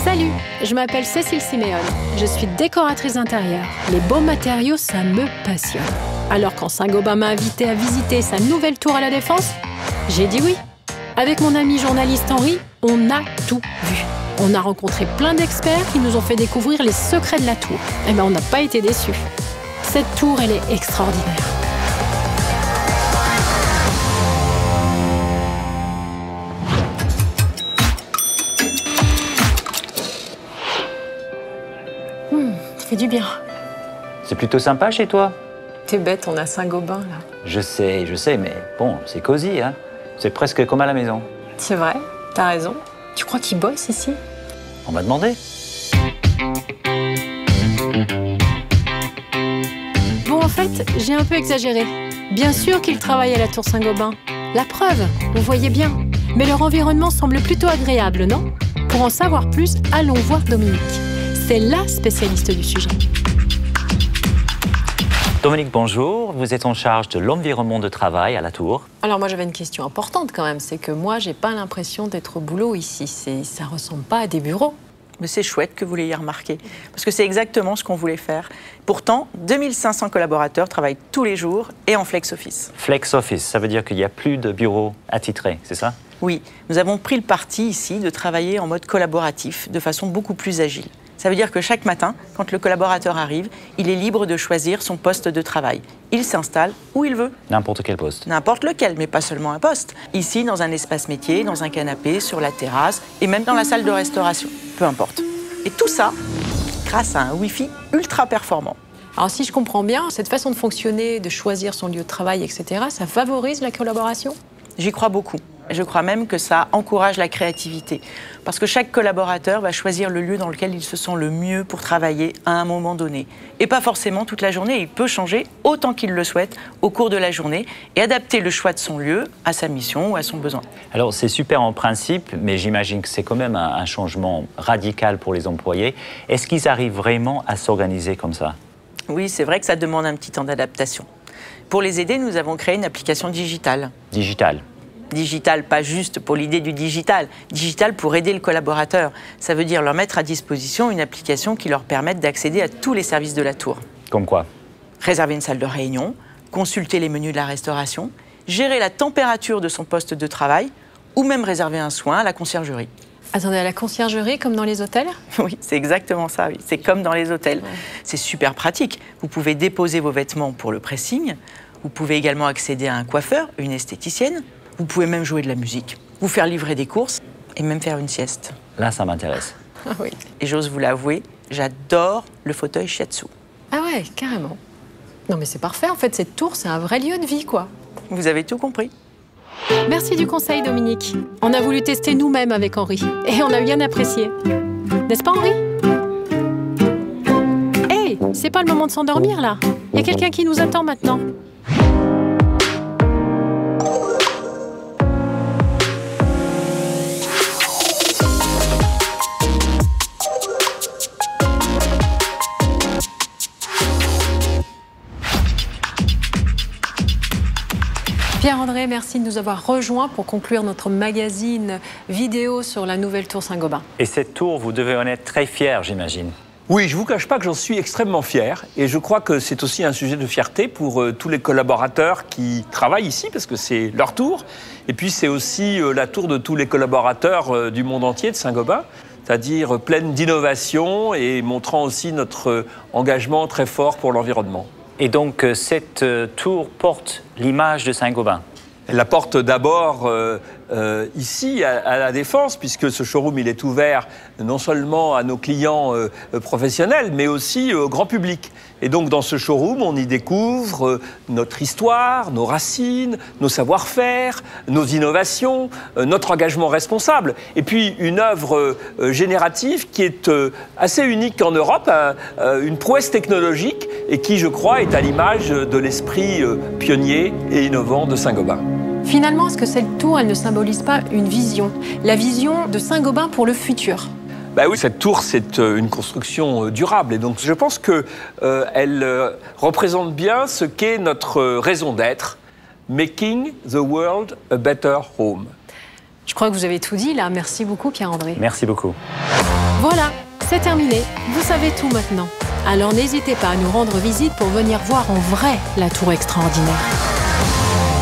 Salut, je m'appelle Cécile Siméon. Je suis décoratrice d'intérieur. Les beaux matériaux, ça me passionne. Alors quand Saint-Gobain m'a invité à visiter sa nouvelle tour à la Défense, j'ai dit oui. Avec mon ami journaliste Henri, on a tout vu. On a rencontré plein d'experts qui nous ont fait découvrir les secrets de la tour. Eh bien, on n'a pas été déçus. Cette tour, elle est extraordinaire. Ça fait du bien. C'est plutôt sympa chez toi. T'es bête, on a Saint-Gobain, là. Je sais, mais bon, c'est cosy, hein. C'est presque comme à la maison. C'est vrai, t'as raison. Tu crois qu'il bosse ici? On va demander. Bon, en fait, j'ai un peu exagéré. Bien sûr qu'ils travaillent à la tour Saint-Gobain. La preuve, vous voyez bien. Mais leur environnement semble plutôt agréable, non? Pour en savoir plus, allons voir Dominique. C'est la spécialiste du sujet. Dominique, bonjour. Vous êtes en charge de l'environnement de travail à la tour. Alors moi, j'avais une question importante quand même. C'est que moi, j'ai pas l'impression d'être au boulot ici. Ça ressemble pas à des bureaux. Mais c'est chouette que vous l'ayez remarqué, parce que c'est exactement ce qu'on voulait faire. Pourtant, 2500 collaborateurs travaillent tous les jours et en flex office. Flex office, ça veut dire qu'il n'y a plus de bureaux attitrés, c'est ça? Oui, nous avons pris le parti ici de travailler en mode collaboratif, de façon beaucoup plus agile. Ça veut dire que chaque matin, quand le collaborateur arrive, il est libre de choisir son poste de travail. Il s'installe où il veut. N'importe quel poste. N'importe lequel, mais pas seulement un poste. Ici, dans un espace métier, dans un canapé, sur la terrasse et même dans la salle de restauration. Peu importe. Et tout ça, grâce à un Wi-Fi ultra performant. Alors si je comprends bien, cette façon de fonctionner, de choisir son lieu de travail, etc., ça favorise la collaboration? J'y crois beaucoup. Je crois même que ça encourage la créativité. Parce que chaque collaborateur va choisir le lieu dans lequel il se sent le mieux pour travailler à un moment donné. Et pas forcément toute la journée. Il peut changer autant qu'il le souhaite au cours de la journée et adapter le choix de son lieu à sa mission ou à son besoin. Alors c'est super en principe, mais j'imagine que c'est quand même un changement radical pour les employés. Est-ce qu'ils arrivent vraiment à s'organiser comme ça? Oui, c'est vrai que ça demande un petit temps d'adaptation. Pour les aider, nous avons créé une application digitale. Digital. Digital, pas juste pour l'idée du digital. Digital pour aider le collaborateur. Ça veut dire leur mettre à disposition une application qui leur permette d'accéder à tous les services de la tour. Comme quoi? Réserver une salle de réunion, consulter les menus de la restauration, gérer la température de son poste de travail ou même réserver un soin à la conciergerie. Attendez, à la conciergerie, comme dans les hôtels? Oui, c'est exactement ça. Oui. C'est comme dans les hôtels. Ouais. C'est super pratique. Vous pouvez déposer vos vêtements pour le pressing. Vous pouvez également accéder à un coiffeur, une esthéticienne. Vous pouvez même jouer de la musique, vous faire livrer des courses et même faire une sieste. Là, ça m'intéresse. Ah oui. Et j'ose vous l'avouer, j'adore le fauteuil shiatsu. Ah ouais, carrément. Non mais c'est parfait, en fait, cette tour, c'est un vrai lieu de vie, quoi. Vous avez tout compris. Merci du conseil, Dominique. On a voulu tester nous-mêmes avec Henri et on a bien apprécié. N'est-ce pas, Henri? Hey, c'est pas le moment de s'endormir, là. Il y a quelqu'un qui nous attend maintenant. Pierre-André, merci de nous avoir rejoints pour conclure notre magazine vidéo sur la nouvelle tour Saint-Gobain. Et cette tour, vous devez en être très fier, j'imagine. Oui, je ne vous cache pas que j'en suis extrêmement fier. Et je crois que c'est aussi un sujet de fierté pour tous les collaborateurs qui travaillent ici, parce que c'est leur tour. Et puis c'est aussi la tour de tous les collaborateurs du monde entier de Saint-Gobain, c'est-à-dire pleine d'innovation et montrant aussi notre engagement très fort pour l'environnement. Et donc, cette tour porte l'image de Saint-Gobain? Elle la porte d'abord ici, à la Défense, puisque ce showroom il est ouvert non seulement à nos clients professionnels, mais aussi au grand public. Et donc, dans ce showroom, on y découvre notre histoire, nos racines, nos savoir-faire, nos innovations, notre engagement responsable. Et puis, une œuvre générative qui est assez unique en Europe, une prouesse technologique et qui, je crois, est à l'image de l'esprit pionnier et innovant de Saint-Gobain. Finalement, est-ce que cette tour, elle ne symbolise pas une vision? La vision de Saint-Gobain pour le futur? Ben oui, cette tour, c'est une construction durable. Et donc, je pense qu'elle représente bien ce qu'est notre raison d'être, « Making the world a better home ». Je crois que vous avez tout dit là. Merci beaucoup Pierre-André. Merci beaucoup. Voilà, c'est terminé. Vous savez tout maintenant. Alors n'hésitez pas à nous rendre visite pour venir voir en vrai la tour extraordinaire.